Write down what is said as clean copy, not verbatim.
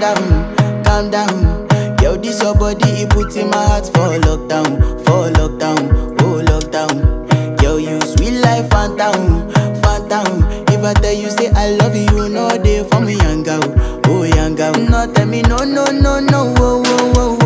calm down. Yo, this your body, it puts in my heart for lockdown, oh lockdown. Yo, you sweet life, phantom, phantom. If I tell you say I love you, you know they for me young girl, oh young girl. No tell me no, no, no, no, oh, oh, oh.